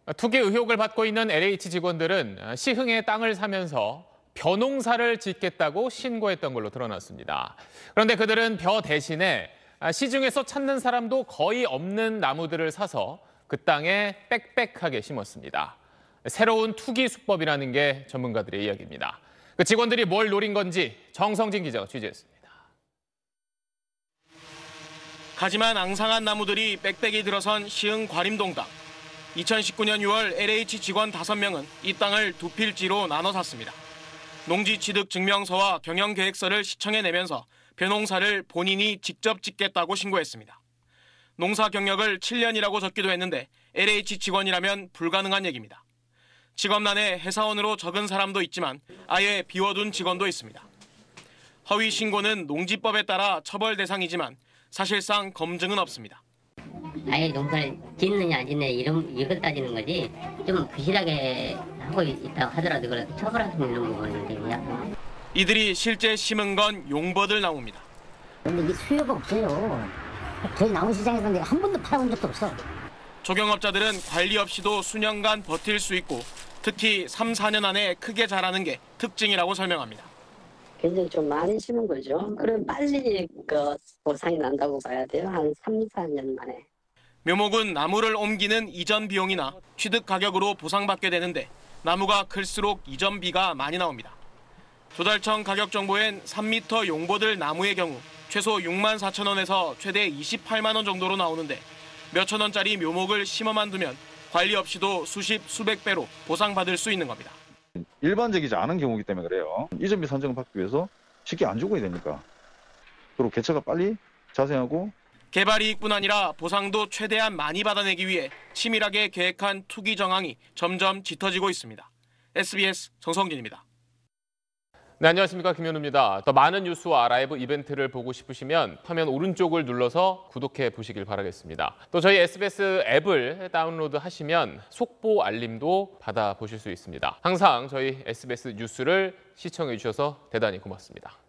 투기 의혹을 받고 있는 LH 직원들은 시흥에 땅을 사면서 벼농사를 짓겠다고 신고했던 걸로 드러났습니다. 그런데 그들은 벼 대신에 시중에서 찾는 사람도 거의 없는 나무들을 사서 그 땅에 빽빽하게 심었습니다. 새로운 투기 수법이라는 게 전문가들의 이야기입니다. 그 직원들이 뭘 노린 건지 정성진 기자가 취재했습니다. 가지만 앙상한 나무들이 빽빽이 들어선 시흥 과림동 땅. 2019년 6월 LH 직원 5명은 이 땅을 두 필지로 나눠 샀습니다. 농지 취득 증명서와 경영 계획서를 시청에 내면서 벼농사를 본인이 직접 짓겠다고 신고했습니다. 농사 경력을 7년이라고 적기도 했는데 LH 직원이라면 불가능한 얘기입니다. 직업란에 회사원으로 적은 사람도 있지만 아예 비워둔 직원도 있습니다. 허위 신고는 농지법에 따라 처벌 대상이지만 사실상 검증은 없습니다. 아예 농사를 짓느냐 안 짓느냐 이걸 따지는 거지, 좀 부실하게 하고 있다고 하더라도 그걸 처벌할 수 있는 부분인데요. 이들이 실제 심은 건 용버들 나무입니다. 근데 이게 수요가 없어요. 저희 나무 시장에서 내가 한 번도 팔아본 적도 없어. 조경업자들은 관리 없이도 수년간 버틸 수 있고 특히 3, 4년 안에 크게 자라는 게 특징이라고 설명합니다. 굉장히 좀 많이 심은 거죠. 그럼 빨리 보상이 난다고 봐야 돼요. 한 3, 4년 만에. 묘목은 나무를 옮기는 이전 비용이나 취득 가격으로 보상받게 되는데 나무가 클수록 이전비가 많이 나옵니다. 조달청 가격 정보엔 3m 용보들 나무의 경우 최소 6만 4천 원에서 최대 28만 원 정도로 나오는데 몇천 원짜리 묘목을 심어만 두면 관리 없이도 수십, 수백 배로 보상받을 수 있는 겁니다. 일반적이지 않은 경우이기 때문에 그래요. 이전비 산정을 받기 위해서 쉽게 안 죽어야 되니까. 그리고 개체가 빨리 자생하고. 개발 이익뿐 아니라 보상도 최대한 많이 받아내기 위해 치밀하게 계획한 투기 정황이 점점 짙어지고 있습니다. SBS 정성진입니다. 네, 안녕하십니까. 김현우입니다. 더 많은 뉴스와 라이브 이벤트를 보고 싶으시면 화면 오른쪽을 눌러서 구독해 보시길 바라겠습니다. 또 저희 SBS 앱을 다운로드하시면 속보 알림도 받아보실 수 있습니다. 항상 저희 SBS 뉴스를 시청해 주셔서 대단히 고맙습니다.